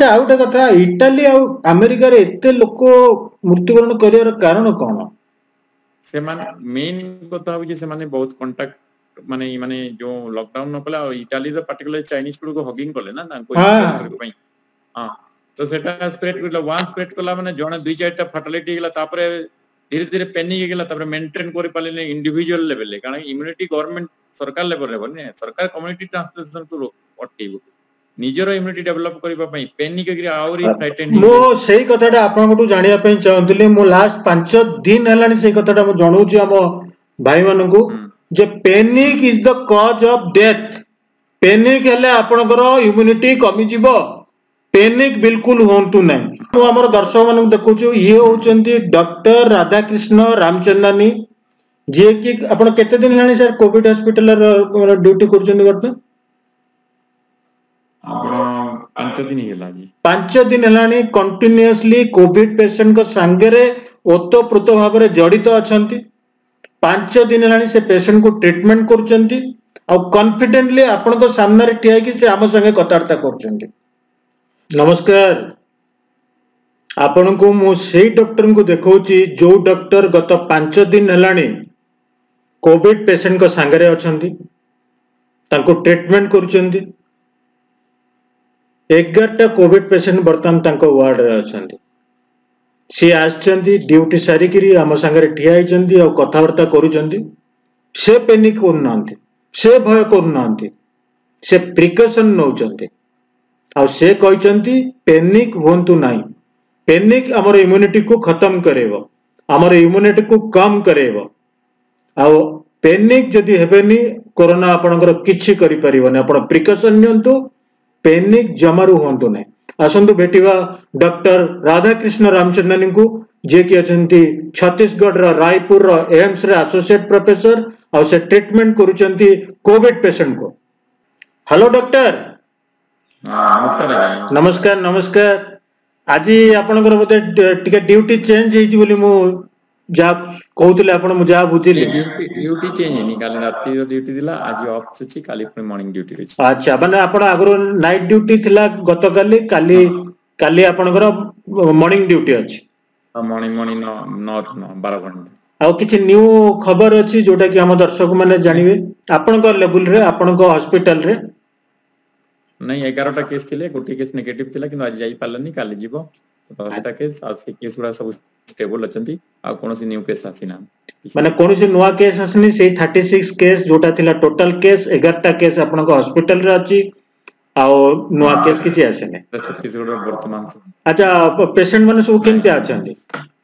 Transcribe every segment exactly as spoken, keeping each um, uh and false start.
अच्छा आ गोटे कथा इटाली आ अमेरिका रे एते लोक मृत्युवरण करियार कारण कौन से मान मेन कथा हो जे से माने बहुत कांटेक्ट माने माने जो लॉकडाउन न कला Italy the particular Chinese food को हगिंग कले ना ताको हाँ एक्सपोजर पई हां तो सेटा स्प्रेड करला वन स्प्रेड कला माने जण दुई चारटा फर्टिलिटी गेला तापरे धीरे धीरे पेनिक गेला तापरे मेंटेन करि पाले इंडिविजुअल लेवल ले कारण इम्यूनिटी गवर्नमेंट सरकार लेवल रे बने सरकार कम्युनिटी ट्रांसमिशन को अटकेबो निजर इम्यूनिटी डेवलप करबा पई पेनिक गिरी आउरी फ्राइटेनिंग मो सेही कथाटा आपन को जानिया पई चाहंतली मो लास्ट पांच दिन हलानी सेही कथाटा मो जणौची हम भाई मानन को जे panic is the cause of death panic हेले आपनकर इम्यूनिटी कमी जीवो पेनिक बिल्कुल होंतु नहीं मु हमर दर्शक मानन देखुछु ये होचंती डॉक्टर राधाकृष्ण रामचंदानी जे कि आपण केते दिन हलानी सर कोविड हॉस्पिटल रे ड्यूटी करचंदी बर्तन आपण पांच दिन हेला जी पांच दिन हलानी कंटिन्यूअसली कोविड पेशेंट को संगे ओतप्रोत भाव में जड़ित अछंती पांच दिन हलानी से पेशेंट को ट्रीटमेंट करचंती आ कॉन्फिडेंटली आपण को सामने रे ठिया कि से हम संगे कथार्ता करचंती नमस्कार आपण को मु सेही डॉक्टर को देखौची जो डॉक्टर गत पांच दिन हलानी कोविड पेशेंट को संगे अछंती तांको ट्रीटमेंट करचंती एगारटा कोविड पेशेंट बर्तमान तांको वार्ड रे अछंती सी आछंती ड्यूटी सारी करी हम संगे ठिया हिचंती और कथावार्ता करूचंती से पेनिक करनांती से भय करनांती से प्रिकॉशन नौचंती आ से कहचंती पेनिक होंतु नाही पेनिक हमर इम्यूनिटी को खत्म करेबो हमर इम्यूनिटी को कम करेबो आ पेनिक जदी हेबेनी कोरोना आपनकर किछि करि परिबने आपण प्रिकॉशन नियंतु पेनिक जमारू होंतु नाही आसंतु भेटिबा डॉक्टर राधाकृष्ण रामचंद्रन को जे कि अछंती छत्तीसगढ़ रा रायपुर रा एम्स रे एसोसिएट प्रोफेसर और से ट्रीटमेंट करूचंती कोविड पेशेंट को हेलो डॉक्टर नमस्कार नमस्कार नमस्कार आज आपनकर बोते टिके ड्यूटी चेंज हेछि बोली मु जा कहउतले आपण मु जा बुझिली ड्यूटी ड्यूटी चेंज नि काल राती रो ड्यूटी दिला आज ऑफ छी काली पुनी मॉर्निंग ड्यूटी रे छी अच्छा माने आपण आगरो नाइट ड्यूटी थिला गत काली काली काली आपनकर मॉर्निंग ड्यूटी अछि मॉर्निंग मॉर्निंग नौ बारह घंटा आ किछि न्यू खबर अछि जोटा कि हम दर्शक माने जानिबे आपनकर लेवल रे आपनकर हॉस्पिटल रे नहीं ग्यारह टा केस थिले गोटी केस नेगेटिव थिला किंतु आज जाई पालनी काली जीवो दस टा केस आ से केस गुडा सब स्टेबल अछंती आ कोनोसी न्यू केस आसीना माने कोनोसी नुवा केस आसनी से छत्तीस केस जोटा थिला टोटल केस ग्यारह टा केस आपन को हॉस्पिटल रे अछि आ नुवा केस किछि आसेने छत्तीसगढ़ वर्तमान अच्छा पेशेंट माने सब केमते आछंती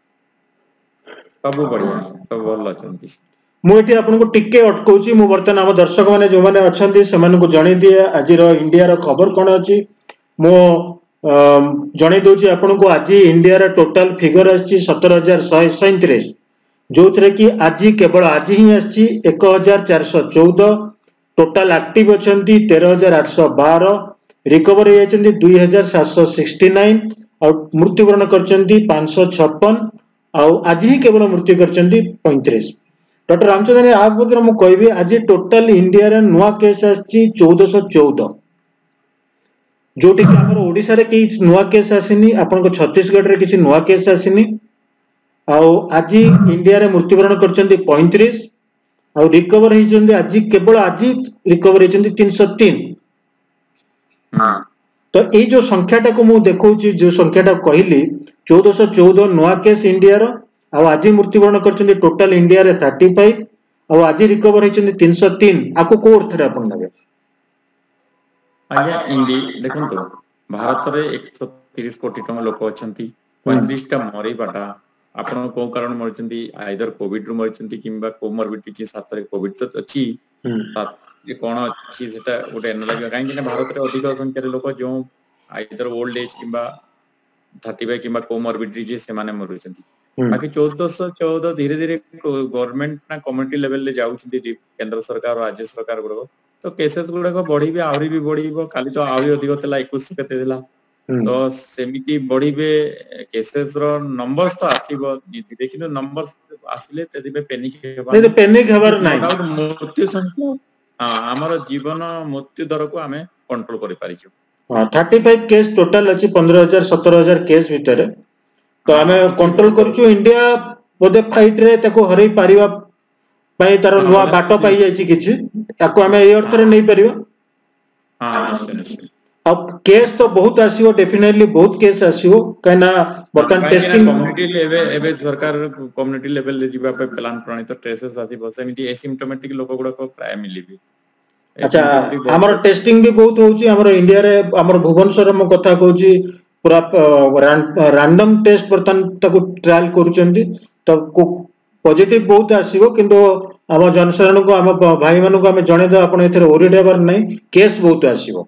सब बढ़िया सब भल अछंती मु एठी आपन को टिके अटकौची मु वर्तमान हम दर्शक माने जो माने अछंती से माने को जणी दिए आज रो इंडिया रो खबर कोन अछि मु जणी दोची आपन को आज इंडिया रो टोटल फिगर आछि सत्रह हज़ार एक सौ सैंतीस जो थरे कि आज केवल आज ही आछि एक हज़ार चार सौ चौदह टोटल एक्टिव अछंती तेरह हज़ार आठ सौ बारह रिकवर हे अछंती दो हज़ार सात सौ उनहत्तर और मृत्युवरण करचंती पाँच सौ छप्पन और आज ही केवल मृत्यु करचंती पैंतीस डॉक्टर रामचंद्रन आप बदर मु कहबी आज टोटल इंडिया रे नुवा केस आछि चौदह सौ चौदह जोटी कि हमर ओडिसा रे कि नुवा केस आसिनी आपन को छत्तीसगढ़ रे किछि नुवा केस आसिनी आ आज इंडिया रे मृत्युवरण करचंती पैंतीस और रिकवर हिचंती आज केवल आज रिकवर हिचंती तीन सौ तीन हां तो ए जो संख्याटा को मु देखौची जो संख्याटा कहली चौदह सौ चौदह नुवा केस इंडिया रो आ आज मृत्युवरण करचंती टोटल इंडिया रे पैंतीस और आज रिकवर हिचंती तीन सौ तीन आको को अर्थ रे आपन नबे आज्ञा इंडी देखन तो भारत रे एक सौ तीस कोटी टम लोक अछंती पैंतीस टा मरी बाटा आपण को कारण मरचंती आइदर कोविड रो मरचंती किंबा कोमोर्बिडिटी साथ रे कोविड तो अछि ये कोन अछि सेटा गोटे एनालाइज काहे कि भारत रे अधिक संख्या रे लोक जो आइदर ओल्ड एज किंबा पैंतीस किंबा कोमोर्बिडिटी से माने मरचंती बाकी चौदह सौ चौदह धीरे धीरे गवर्नमेंट ना कम्युनिटी लेवल ले जाउछंती केंद्र सरकार और राज्य सरकार गुडो तो केसेस गुडा को बढ़ीबे आवरी भी बढ़ीबो खाली तो आवरी अधिक तला इक्कीस केते दिला तो सेमिति बढ़ीबे केसेस रो नंबर्स तो आसीबो धीरे किंतु नंबर्स आसिले तदिबे पैनिक हेबा नहीं पैनिक हेबार नाही मृत्यु संख्या हां हमर जीवन मृत्यु दर को हमें कंट्रोल करि पारिछु हां पैंतीस केस टोटल अछि पंद्रह हजार सत्रह हजार केस भीतर तो हाँ आमे किछि कंट्रोल लोक करछु इंडिया बोधे फाइट रे ताको हरई पारिबा पाई तार हाँ नुआ बोले बाटो पाई जायछि किछि ताको आमे ए अर्थ रे हाँ नै परिबा हाँ निश्चय निश्चय अब केस तो निश्चय बहुत आसीबो डेफिनेटली बहुत केस आसीबो काना हाँ बर्तन कहीं ना टेस्टिंग कम्युनिटी लेवल एवं सरकार कम्युनिटी लेवल ले जीवा पे प्लान प्रणी तो ट्रेसेस आती बहुत सेमिति एसिम्प्टोमेटिक लोक गुडा को प्राय मिलिबी अच्छा एसिम्प्टोमेटिक हमर बहुत टेस्टिंग भी बहुत होउची हमर इंडिया रे हमर भुवनेश्वर म कथा कहूची पूरा रैंडम टेस्ट बर्तन ताको ट्रायल करूचंदी तो पॉजिटिव बहुत आसीबो किंतु हम जनसाधारण को हम भाई मानु को हम जणे दो आपण एथरे ओरिड हेबार नै केस बहुत आसीबो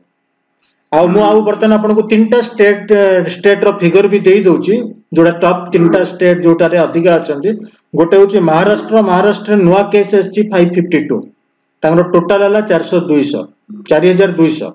आ मु आउ बर्तन आपण को तीनटा स्टेट स्टेट रो फिगर भी देई दोची जोडा टॉप तीनटा स्टेट जोटा रे अधिका अछंती गोटे होची महाराष्ट्र महाराष्ट्र नुआ केस एसची पाँच सौ बावन तांगर टोटल हला चार सौ दो सौ चार हजार दो सौ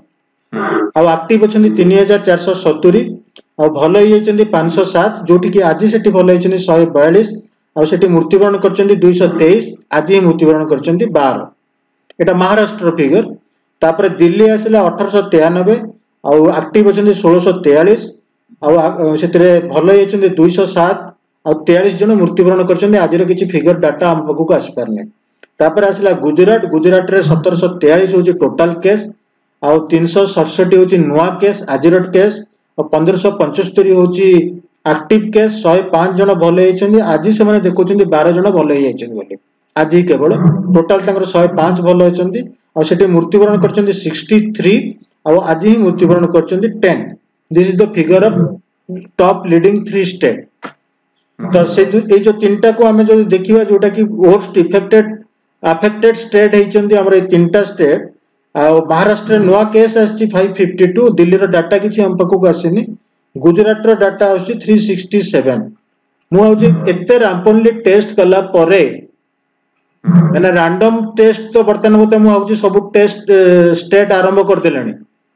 आ एक्टिव अछंती तीन हजार चार सौ सत्तर आ भलो ही अछंती पाँच सौ सात जोटी कि आज सेठी भलो अछंती एक सौ बयालीस आ सेठी मृत्युवरण करचंती दो सौ तेईस आज ही मृत्युवरण करचंती बारह एटा महाराष्ट्र फिगर तापर दिल्ली आसिला अठारह सौ तिरानवे आ एक्टिव अछंती सोलह सौ तैंतालीस आ सेतरे भलो ही अछंती दो सौ सात आ तैंतालीस जन मृत्युवरण करचंती आज रो किछि फिगर डाटा हम पकु आसी परने तापर आसिला गुजरात गुजरात रे सत्रह सौ तैंतालीस होची टोटल केस आ तीन सौ सड़सठ होची नुआ केस आजिरट केस और पंद्रह सौ पचहत्तर होची एक्टिव केस एक सौ पाँच जन भले हेचंदी आज से माने देखुचंदी बारह जन भले हेचंदी बोली आज ही केवल टोटल तांकर एक सौ पाँच भले हेचंदी और सेठी मृत्युवरण करचंदी तिरसठ और आज ही मृत्युवरण करचंदी दस this is the figure of top leading three state तो से ए जो तीनटा को हमें जो देखिबा जोटा कि मोस्ट इफेक्टेड अफेक्टेड स्टेट हेचंदी हमर ए तीनटा स्टेट आ महाराष्ट्र नुआ केस आछि पाँच सौ बावन दिल्ली रो डाटा किछि हम पकु आसीनी गुजरात रो डाटा आछि तीन सौ सरसठ मु आउजे एते रैंपनली टेस्ट कला परे माने रैंडम टेस्ट तो बर्तन मते मु आउजे सब टेस्ट स्टेट आरंभ कर देलानी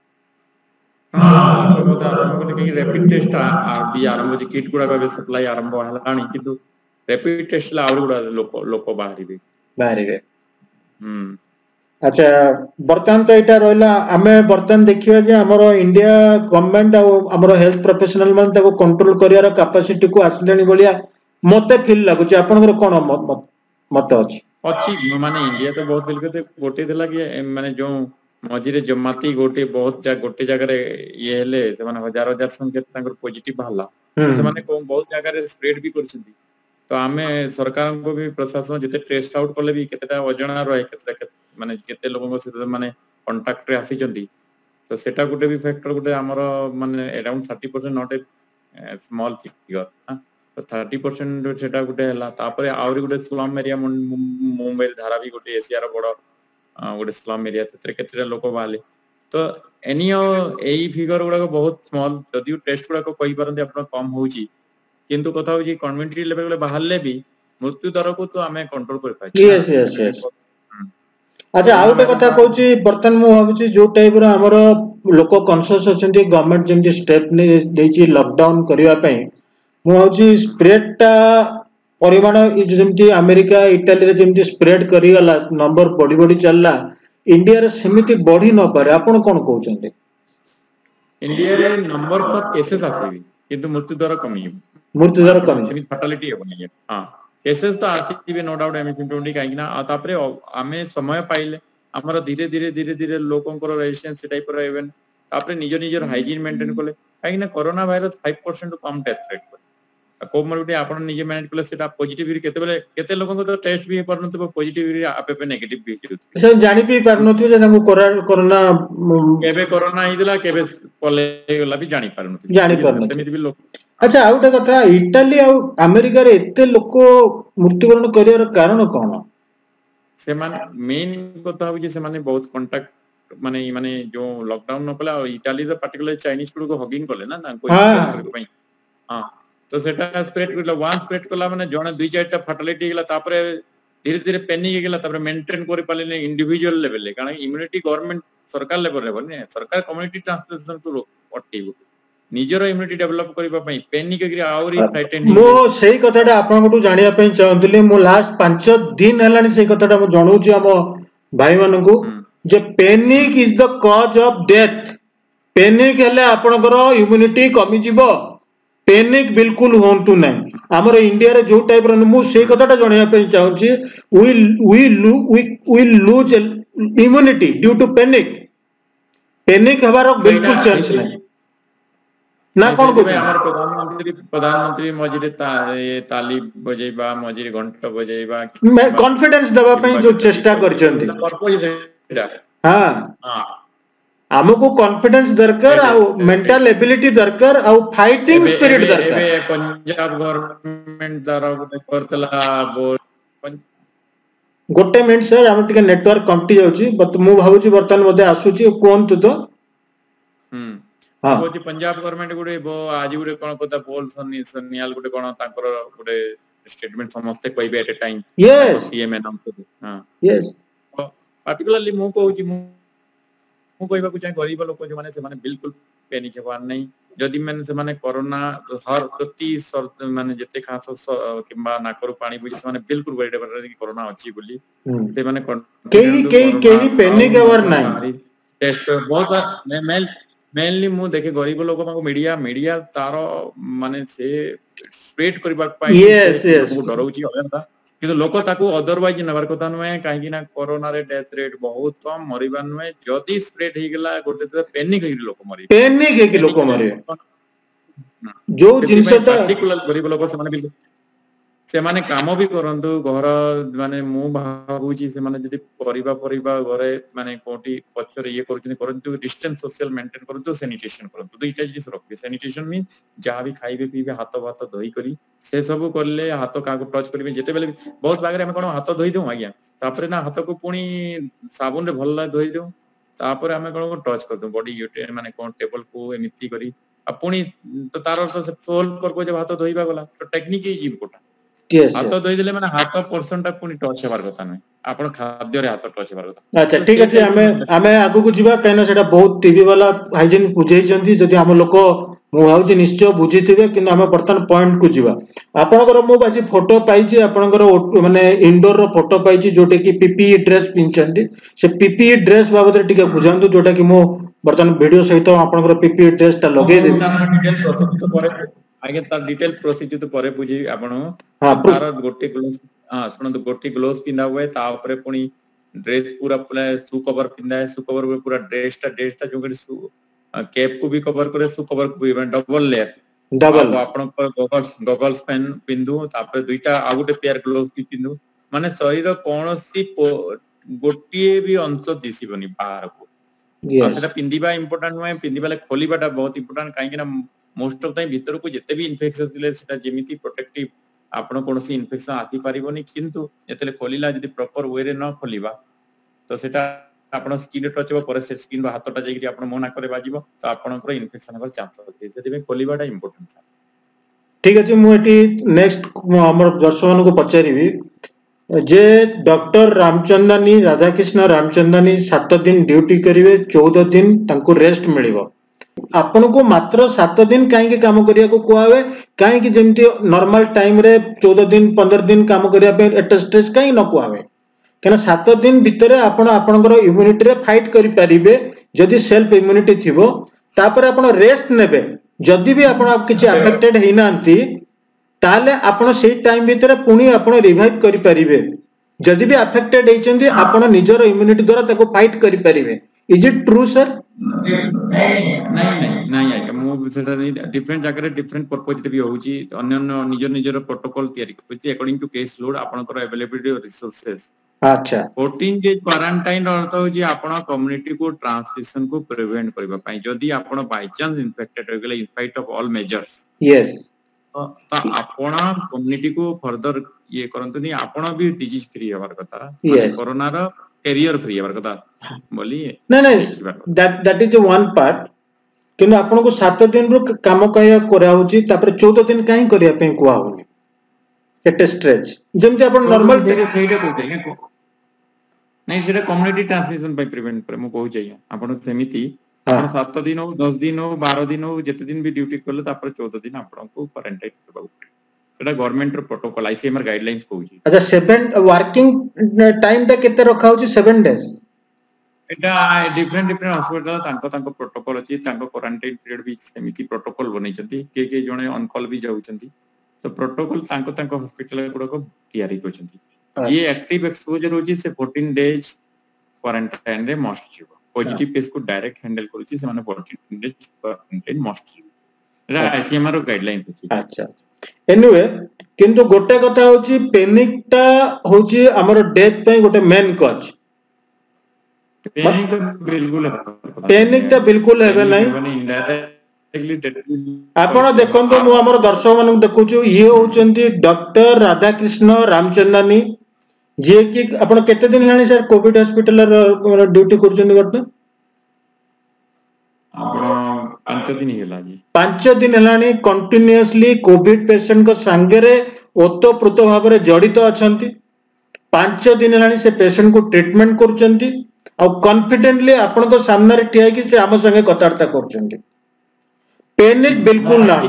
हाँ लोक बहुत आरंभ कले कि रैपिड टेस्ट आ भी आरंभ जे किट गुडा का सप्लाई आरंभ हलानी किंतु रैपिड टेस्ट ला और गुडा लोक लोक बाहरिबे बाहरिबे हम अच्छा बर्तन तो एटा रहला हमें बर्तन देखिबा जे हमर इंडिया गवर्नमेंट आ हमर हेल्थ प्रोफेशनल मान ताको कंट्रोल करियार कैपेसिटी को आसलेनी बलिया मते फील लागुची आपनकर कोन मत मत अछि अछि माने इंडिया तो बहुत बिल के गोटे देला कि माने जो मझिरे जमाती गोटे बहुत जा गोटे जगह रे ये हेले से माने हजार हजार संख्या तांकर पॉजिटिव भाला तो से माने को बहुत जगह रे स्प्रेड भी करछंती तो आमे सरकार को भी प्रशासन जते टेस्ट आउट करले भी केतेटा अजणा रहे केतेटा माने केते लोगन को से माने कांटेक्ट रे आसी जंती तो सेटा गुटे भी फैक्टर गुटे हमर माने अराउंड तीस percent not a small figure तो तीस परसेंट सेटा गुटे हला तापरे आउरी गुटे स्लम एरिया मुंबई धारा भी गुटे एशिया रो बडो गुटे स्लम एरिया तत्रे केतेटा लोक बाले तो एनियो एई फिगर गुडा को बहुत स्मॉल जदि टेस्ट गुडा को कहि परंती आपण कम होउची किंतु कथा होउची कम्युनिटी लेवल बाहरले भी मृत्यु दर को तो हमें कंट्रोल कर पाइ यस यस यस अच्छा आ गोटे कथा कहूची बर्तन मु भाबुची जो टाइप रो हमर लोक कॉन्शियस अछंती गवर्नमेंट जेमती स्टेप ने देची लॉकडाउन करिवा पई मु भाबुची स्प्रेड टा परिमाण जेमती अमेरिका इटाली रे जेमती स्प्रेड करी गला नंबर बड़ी बड़ी चलला इंडिया रे सेमिति बढ़ी न पारे आपण कोन कहउचंती इंडिया रे नंबर्स ऑफ केसेस आसीबी किंतु मृत्यु दर कमी मृत्यु दर कमी सेमिति फैटालिटी हेबनी हां केसेस तो आसीबी नो डाउट एसिम्प्टोमेटिक काइना आ तापरे आमे समय पाइले हमर धीरे धीरे धीरे धीरे लोकंकर रेजिस्टेंस टाइप रो इवन तापरे निज निजर हाइजीन मेंटेन करले काइना कोरोना वायरस पाँच परसेंट कम डेथ रेट कोमोर्बिडिटी आपण निजे मैनेज करले सेटा पॉजिटिव केते बेले केते लोगन को तो टेस्ट भी परनत पॉजिटिव आपे पे नेगेटिव भी हिलुत से जानि भी परनथु जे तांको कोरोना केबे कोरोना हिदिला केबे पले गला भी जानि परनथु जानि परनथु सेमिति भी लोक अच्छा आउटे कथा इटाली आ अमेरिका रे एते लोक मृत्युवरण करियार कारण कोन से मान मेन कथा हो जे से माने बहुत कांटेक्ट माने माने जो लॉकडाउन न पला Italy the particular Chinese food को हगिंग करले ना तांको टेस्ट कर पई हां तो सेटा स्प्रेड करला वन स्प्रेड करला माने जने दुई चारटा फर्टिलिटी गेला तापरे धीरे धीरे पैनिक गेला तापरे मेंटेन करि पाले इंडिविजुअल लेवल ले कारण इम्यूनिटी गवर्नमेंट सरकार लेवल रे बने सरकार कम्युनिटी ट्रांसमिशन को अटकेबो निजरो इम्यूनिटी डेवलप करिबा पई पैनिक के आउरी फ्राइटेन मो सेही कथाटा आपन कोटू जानिया पई चाहतली मो लास्ट पाँच दिन हलानी सेही कथाटा मो जणौची हम भाई मानन को जे panic is the cause of death panic हेले आपनकर इम्यूनिटी कमी जीवो पेनिक बिल्कुल होंतु नहीं हमर इंडिया रे जो टाइप रो मु से कथाटा जणिया पे चाहूची we we we will lose immunity due to panic panic हबार बिल्कुल चांस नहीं ना कोन को हमर प्रधानमंत्री प्रधानमंत्री मझिरे ता ये ताली बजेबा मझिरे घंटा बजेबा कॉन्फिडेंस देबा पे जो चेष्टा करचंती हां हां हमको कॉन्फिडेंस दरकार आ मेंटल एबिलिटी दरकार आ फाइटिंग स्पिरिट दरकार एबे पंजाब गवर्नमेंट द्वारा करतला गोटे मिनिट सर हम टिके नेटवर्क कमटी जाउची बट मु भाबुची वर्तमान मध्ये आसुची कोन तो हम हां बोची पंजाब गवर्नमेंट गुडे बो आज गुडे कोन पता बोल सनी सनियाल गुडे कोन तांकर गुडे स्टेटमेंट समस्त कहबे at a time yes CM नाम तो हां यस पार्टिकुलरली मु कहूची मु मु कहबा को चाहे गरीब लोक जो माने से माने बिल्कुल पेनिक हेबार नहीं जदि मैंने से माने कोरोना हर प्रति माने जते खास किबा नाकरो पानी बुझी से माने बिल्कुल वरीड हेबार कि कोरोना अछि बोली से माने केही केही केही पेनिक हेबार नहीं टेस्ट बहुत मैं मेनली मु देखे गरीब लोक को मीडिया मीडिया तारो माने से स्प्रेड करबा पाई यस यस डरौची होता किंतु लोक ताकू अदरवाइज नबर कथा नुए काहे ना कोरोना रे डेथ रेट बहुत कम मरिबा नुए जदी स्प्रेड हे गेला गोटे तो पैनिक हे लोक मरि पैनिक हे लोक मरि जो जिंसटा पार्टिकुलर गरीब लोक से माने से माने काम भी करंतु घर माने मु भाबुची से माने जदी परिबा परिबा घरे माने कोठी पछरे ये करछनी करंतु डिस्टेंस सोशल मेंटेन करंतु सैनिटेशन करंतु तो इटा जिस रखबे सैनिटेशन मीन जहां भी खाइबे पीबे हाथ भात धोई करी से सब करले हाथ का को टच करबे जते बेले बहुत बागरे हम कोन हाथ धोई दउ आज्ञा तापरे ना हाथ को पुनी साबुन रे भल्ला धोई दउ तापरे हम कोन को टच कर दउ बॉडी यूटे माने कोन टेबल को एमिति करी अपुनी तो तार से सोल्व करबो जे हाथ धोईबा गला तो टेक्निक इज इंपोर्टेंट हाथ धोई देले माने हाथ पर्सन टा पुनी टच हेबार कथा नै आपण खाद्य रे हाथ टच हेबार कथा अच्छा ठीक अछि हमें हमें आगु को जीवा कहना सेटा बहुत टीवी वाला हाइजीन बुझै जंती जदी हम लोक मु भाउजी निश्चय बुझिथिबे कि हम बर्तन पॉइंट को जीवा आपनकर मु बाजी फोटो पाइछि आपनकर माने इंडोर रो फोटो पाइछि जोटे कि पीपीई ड्रेस पिनचंती से पीपीई ड्रेस बाबत टिके बुझांतु जोटा कि मु बर्तन वीडियो सहित आपनकर पीपीई ड्रेस ता लगे दे डिटेल प्रोसेस तो करे आगे तार डिटेल प्रोसीजर तो परे बुझी आपण तार गोटे ग्लोव्स हां सुन तो गोटे ग्लोव्स पिंदा हुए ता ऊपर पुनी ड्रेस पूरा पूरा शू कवर पिंदा है शू कवर में पूरा ड्रेस ता ड्रेस ता जो शू कैप को भी कवर करे शू कवर को भी डबल लेयर डबल आपण पर गॉगल्स गॉगल्स पेन पिंदु तापर दुईटा आ गोटे पेयर ग्लोव्स की पिंदु माने शरीर कोनोसी गोटिए भी अंश दिसिबनी बाहर को सेटा पिंदिबा इंपोर्टेंट होय पिंदिबाले खोलिबाटा बहुत इंपोर्टेंट काहे कि ना मोस्ट ऑफ टाइम भीतर को जते भी इन्फेक्शन दिले सेटा जेमिति प्रोटेक्टिव आपण कोनोसी इन्फेक्शन आसी परिबोनी किंतु एतले खोलिला जदी प्रॉपर वे रे न खोलिबा तो सेटा आपण स्किन रे टच हो पर से स्किन रो हाथटा जेकि आपण मोना करे बाजिबो तो आपनकर इन्फेक्शन होकर चांस होते सेति में खोलिबाटा इंपोर्टेंट है ठीक अछि मु एटी नेक्स्ट हमर दर्शकन को पचारिबी जे डॉक्टर रामचंदानी राधाकृष्ण रामचंदानी सात दिन ड्यूटी करिवे चौदह दिन तांको रेस्ट मिलिबो आपन को मात्र सात दिन काहे काम करिया को कोआवे काहे कि जेमति नॉर्मल टाइम रे चौदह दिन पंद्रह दिन काम करिया पे एट स्ट्रेस काहे न कोआवे केना सात दिन भीतर आपन आपनकर इम्यूनिटी रे फाइट करि परिबे जदी सेल्फ इम्यूनिटी थिबो तापर आपन रेस्ट नेबे जदी भी आपन आप किछि अफेक्टेड हेनांती ताले आपन सेही टाइम भीतर पुनी आपन रिवाइव करि परिबे जदी भी अफेक्टेड हेचंती आपन निजर इम्यूनिटी द्वारा ताको फाइट करि परिबे इज इट ट्रू सर नहीं नहीं नहीं आके मु सेटा डिफरेंट जगह रे डिफरेंट पर्पस भी होउची अन्य अन्य निजर निजर प्रोटोकॉल तयारी करती अकॉर्डिंग टू केस लोड आपनकर अवेलेबिलिटी ऑफ रिसोर्सेस अच्छा फोर्टीन डेज क्वारंटाइन अर्थ होची आपन कम्युनिटी को ट्रांसमिशन को प्रिवेंट करबा पई जदी आपन बाय चांस इन्फेक्टेड हो गेले in spite of all measures yes तो आपन कम्युनिटी को फर्दर ये करंतु नहीं आपन भी डिजीज फ्री होबार कथा कोरोना रो कैरियर फ्री होबार कथा बोली नहीं नहीं that that is one part किन आपन को सात दिन रो काम कया करा होची तापर चौदह दिन काहे करिया पे कुआ होनी एट स्ट्रेच जेमति आपन नॉर्मल थेइडे कोते नहीं जेटा कम्युनिटी ट्रांसमिशन पे प्रिवेंट करे मु कहू चाहिए आपन सेमिति आपन सात दिन हो दस दिन हो बारह दिन हो जते दिन भी ड्यूटी करले तापर चौदह दिन आपन को क्वारंटाइन करबा एटा गवर्नमेंट रो प्रोटोकॉल आईसीएमआर गाइडलाइंस कहू छी अच्छा सेवन वर्किंग टाइम टा केते रखा होची सेवन डेज एटा डिफरेंट डिफरेंट हॉस्पिटल तांको तांको प्रोटोकॉल अछि तांको क्वारंटाइन पीरियड भी सेमिति प्रोटोकॉल बनै छथि के के जणे ऑन कॉल भी जाउ छथि तो प्रोटोकॉल तांको तांको हॉस्पिटल गुडा को तयारी कर छथि जे एक्टिव एक्सपोजर होछि से फोर्टीन डेज क्वारंटाइन रे मस्ट जीव पॉजिटिव केस को डायरेक्ट हैंडल करूछि से माने फोर्टीन डेज क्वारंटाइन मस्ट जीव रा आईसीएमआर रो गाइडलाइन होछि। अच्छा एनीवे किंतु गोटे कथा होछि पैनिक टा होछि हमर डेथ पे गोटे मेन कॉज पैनिक तो बिल्कुल पैनिक टा बिल्कुल हेबे नहीं आपण देखंतो मु हमर दर्शक मानक देखुछु ये होचंती डॉक्टर राधाकृष्ण रामचंदानी जे कि आपण केते दिन हेलानी सर कोविड हॉस्पिटल रो ड्यूटी करछन बर्तन आपण पांच दिन हेला जी पांच दिन हेलानी कंटीन्यूअसली कोविड पेशेंट को संगे ओतप्रोत भाव में जड़ित अच्छा पांच दिन हेलानी से पेशेंट को ट्रीटमेंट करछंती आ कॉन्फिडेंटली आपण को सामने रे ठिया कि से हम संगे कथार्ता करछंती पैनिक बिल्कुल ना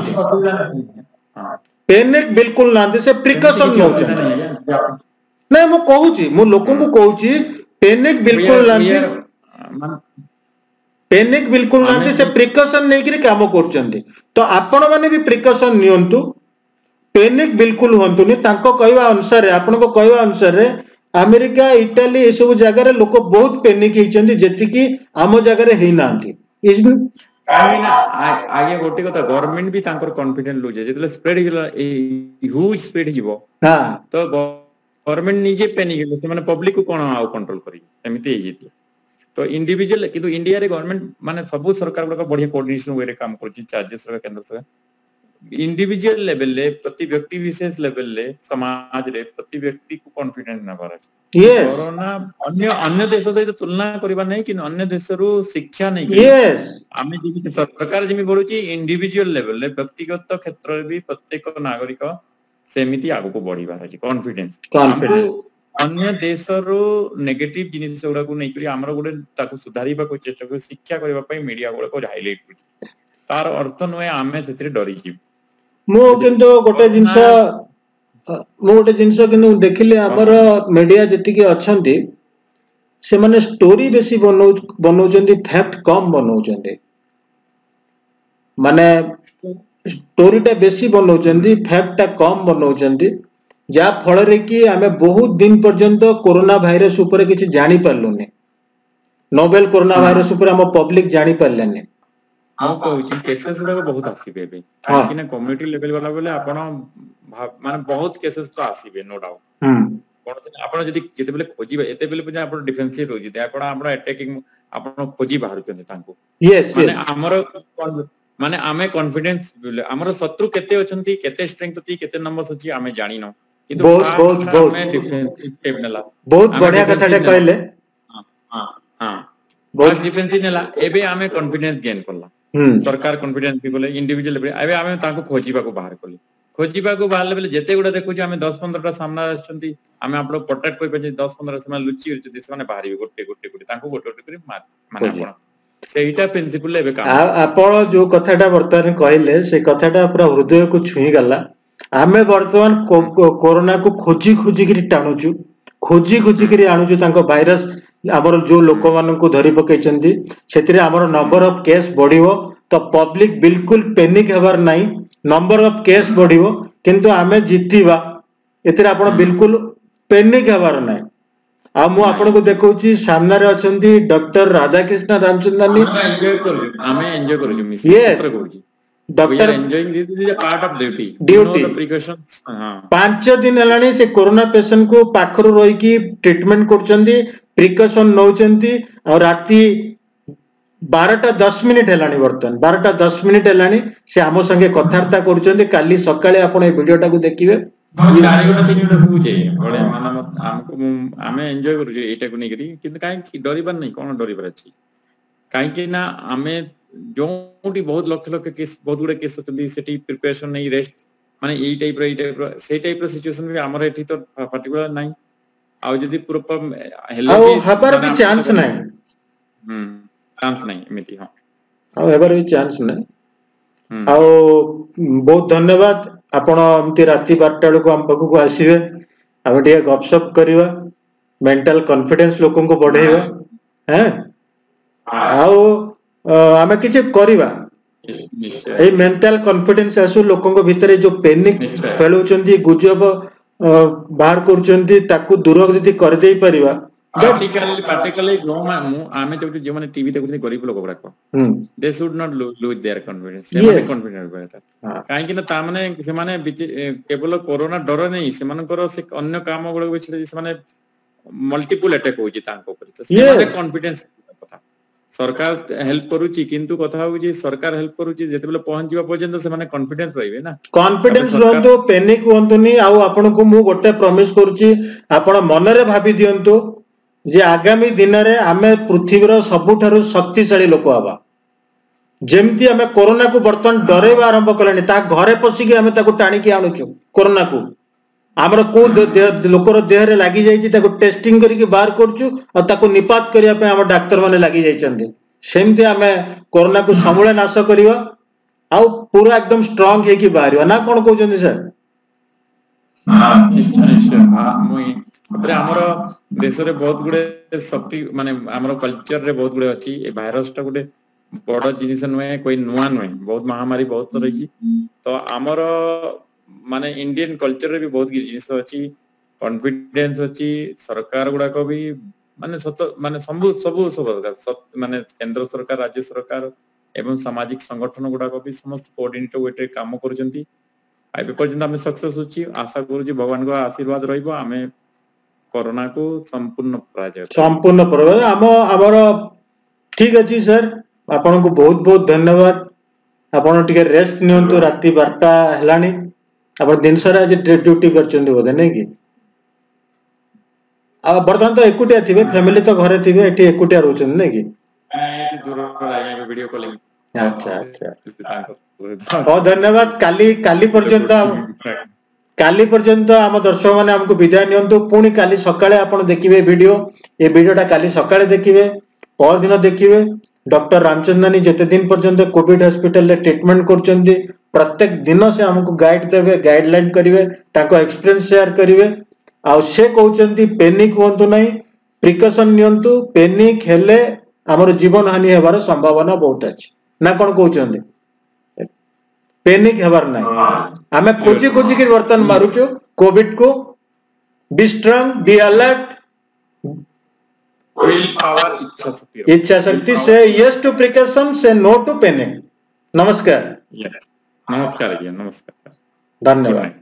पैनिक बिल्कुल ना से प्रिकॉशन नो नहीं मु कहूची मु लोकन को कहूची पैनिक बिल्कुल ना पैनिक बिल्कुल ना से प्रिकॉशन नहीं कि काम करछंती तो आपण माने भी प्रिकॉशन नियंतु पैनिक बिल्कुल होंतुनी तांको कहवा अनुसार आपण को कहवा अनुसार अमेरिका इटाली ए सब जगह रे लोक बहुत पैनिक हेचंती जेति कि आम जगह रे हेई नांती काहे ना आगे गोटे कथा गवर्नमेंट भी तांकर कॉन्फिडेंस लुजे जेतले स्प्रेड हिला ए ह्यूज स्प्रेड हिबो हां तो गवर्नमेंट निजे पैनिक हेले से माने पब्लिक को कोन आउ कंट्रोल करी एमिति हे जेती तो इंडिविजुअल किंतु इंडिया रे गवर्नमेंट माने सब सरकार गुडा बढ़िया कोऑर्डिनेशन वे रे काम करछि चार्जेस रे केंद्र से इंडिविजुअल लेवल ले प्रति व्यक्ति विशेष लेवल ले समाज रे प्रति व्यक्ति को कॉन्फिडेंस ना बारा yes कोरोना अन्य अन्य देश सहित तुलना करबा नै कि अन्य देश रो शिक्षा नै कि yes आमे जे सरकार जेमि बोलुची इंडिविजुअल लेवल ले व्यक्तिगत क्षेत्र रे भी प्रत्येक नागरिक सेमिति आगु को बढ़ी बारा छै कॉन्फिडेंस हमको अन्य देश रो नेगेटिव जिनिस गुडा को नै करी हमर गुडे ताको सुधारीबा को चेष्टा को शिक्षा करबा पई मीडिया गुडा को हाईलाइट करछि तार अर्थ नय आमे सेतिर डरी छी मो किंतु गोटे जिंस मो गोटे जिंस किंतु देखिले हमर मीडिया जति के अछंती से माने स्टोरी बेसी बनो बनौचंती फैक्ट कम बनौचंती माने स्टोरी टा बेसी बनौचंती फैक्ट टा कम बनौचंती जा फल रे कि आमे बहुत दिन पर्यंत कोरोना वायरस ऊपर किछि जानि पारलुनी नोवेल कोरोना वायरस ऊपर हम पब्लिक जानि पारलेनी मो कहूची केसेस गुडा बहुत आसीबे बे कि ना कम्युनिटी लेवल वाला बोले आपण माने बहुत केसेस तो आसीबे नो डाउट हम कोन आपण जदी जेते बेले खोजिबे एते बेले पजा आपण डिफेंसिव होजी दे आपण आपण अटैकिंग आपण खोजी बाहर करते तांको यस माने हमर माने आमे कॉन्फिडेंस हमर शत्रु केते अछंती केते स्ट्रेंथ होती केते नंबर्स अछि आमे जानि न किंतु बहुत बहुत बहुत आमे डिफेंसिव स्टेप नेला बहुत बढ़िया कथाटे कहले हां हां हां बहुत डिफेंसिव नेला एबे आमे कॉन्फिडेंस गेन करला सरकार कॉन्फिडेंस भी बोले इंडिविजुअल लेवल एबे आमे ताको खोजिबा को बाहर करली खोजिबा को बाहर लेवल जेते गुडा देखु जे आमे दस पंद्रह टा सामना आछंती आमे आपण प्रोटेक्ट कोइ पजे दस पंद्रह सामना लुचि उरछि से माने बाहरी गोटे गोटे गोटे ताको गोटे गोटे करी मार माने आपण सेहिटा प्रिंसिपल लेबे काम आपण जो कथाटा वर्तमान कहले से कथाटा पूरा हृदय को छुई गला आमे वर्तमान कोरोना को खोजी खोजी करी टाणुचु खोजी खोजी करी आणुचु ताको वायरस आमर जो लोक मान को धरी पकईचंती सेतिरे आमर नंबर ऑफ केस बढ़िवो तो पब्लिक बिल्कुल पैनिक हेबार नाही नंबर ऑफ केस बढ़िवो किंतु आमे जीतिबा एतिरे आपण बिल्कुल पैनिक हेबार नाही आ मु आपण को देखौची सामने रे अछंती डॉक्टर राधाकृष्ण रामचंदानी आमे एन्जॉय करू मिसी सत्र कहूची doctor enjoying this is a part of duty duty know the precautions हां पांच दिन हलानी से कोरोना पेशेंट को पाखरु रही की ट्रीटमेंट करचंती प्रिकॉशन नौचंती और राती बारह दस मिनिट हेलानी वर्तमान बारह दस मिनिट हेलानी से आम संगे कथार्ता करचंती काली सकाळे आपण ए वीडियोटा को देखिबे चार घंटा तीन घंटा सुचे बड़े माने हमको आमे एन्जॉय करू जे एटा को नै करी किंतु काई डरिबार नै कोन डरिबार अछि काई कि ना आमे जोटी बहुत लक्ष लक्ष केस बहुत गुडे केस होतंदी सेटी प्रिपरेशन नै रेस्ट माने एई टाइप रो एई टाइप रो से टाइप रो सिचुएशन भी हमर एठी तो पर्टिकुलर नै आ जदी प्रॉपर हेले भी हबर भी चांस नै हम चांस नै एमिति हां आ हबर भी चांस नै आ बहुत धन्यवाद आपण एमती राती बारटा को हम पकु को आसीबे हम ढे गपशप करबा मेंटल कॉन्फिडेंस लोकन को बढ़ेबा हैं आउ आमे किछि करिवा निश्चय ए मेंटल कॉन्फिडेंस आसु लोकंक भितरे जो पैनिक निश्चय फैलौचंती गुजब बाहर करचंती ताकू दूर जदी कर देई परिवा पार्टिकली पार्टिकली जो मु आमे जो जो माने टीवी देखुते गरीब लोक गुडा को they should not lose their confidence से माने कॉन्फिडेंस रहता काहे कि ना ता माने से माने केवल कोरोना डर नहीं से मानकर से अन्य काम गुडा बिछड़े से माने मल्टीपल अटैक होई तांको ऊपर तो से माने कॉन्फिडेंस कथा सरकार हेल्प करूची किंतु कथा होची सरकार हेल्प करूची जेते बेले पहुंच जीवा पर्यंत से माने कॉन्फिडेंस रहिबे ना कॉन्फिडेंस रहतो पैनिक होंतुनी आउ आपन को मु गोटे प्रॉमिस करूची आपण मन रे भाबी दियंतु जे आगामी दिन रे आमे पृथ्वीर सबुठारु शक्तिशाली लोक हवा जेमती आमे कोरोना को बर्तन डरेबा आरंभ कलानी ता घरे पसी के आमे ताको टाणी के आनुचु कोरोना को हमर को लोकर देह रे लागि जाई छि ताको टेस्टिंग करी के बाहर करचु और ताको निपात करिया पे हमर डॉक्टर माने लागि जाई छन्ते सेमती आमे कोरोना को समूले नाश करिवा आउ पूरा एकदम स्ट्रांग हे की बाहरिवा ना कोन कहउछन्ती सर हां निश्चय निश्चय हां मुई रे हमर देश रे बहुत गुडे शक्ति माने हमर कल्चर रे बहुत गुडे अछि ए वायरस टा गुडे बड़ जिनिस नय कोई नुआ नय बहुत महामारी बहुत रही तो हमर माने इंडियन कल्चर रे भी बहुत जिनिस अछि कॉन्फिडेंस अछि सरकार गुडा को भी माने सत माने सब सब सरकार माने केंद्र सरकार राज्य सरकार एवं सामाजिक संगठन गुडा को भी समस्त कोऑर्डिनेट वेटे काम करजंती आबे पर्यंत हम सक्सेस होची आशा करू जी भगवान को आशीर्वाद रहिबो हमें कोरोना को संपूर्ण पराजय संपूर्ण पराजय हम हमर ठीक अछि सर आपन को बहुत बहुत धन्यवाद आपन टिके रेस्ट नियंतु राती बारटा हलानी अपन दिन सारा आज ड्यूटी करचंदी बोधे नै कि आ बर्तमान तो एकुटिया थिबे फैमिली तो घरे थिबे एठी एकुटिया रहउछन नै कि एठी दूर लागे वीडियो कॉलिंग अच्छा अच्छा बहुत धन्यवाद काली काली पर्यंत काली पर्यंत हम दर्शक माने हमको विदाय नियंतु पुणी काली सकाळे आपण देखिबे वीडियो ए वीडियोटा काली सकाळे देखिबे पर दिन देखिबे डॉक्टर रामचंद्रनी जेते दिन पर्यंत कोविड हॉस्पिटल ले ट्रीटमेंट करचंदी प्रत्येक दिन से हमको गाइड देबे गाइडलाइन करिवे ताको एक्सपीरियंस शेयर करिवे आ से कहउचंदी पैनिक होंतु नै प्रिकॉशन नियंतु पैनिक हेले हमर जीवन हानि हेबार संभावना बहुत अछि ना कोन कहउचंदी पैनिक हेबार नै हमें खोजी खोजी के बर्तन मारुचो कोविड को be strong be alert will power इच्छा शक्ति इच्छा शक्ति से यस टू प्रिकॉशन से नो टू पैनिक नमस्कार नमस्कार नमस्कार धन्यवाद।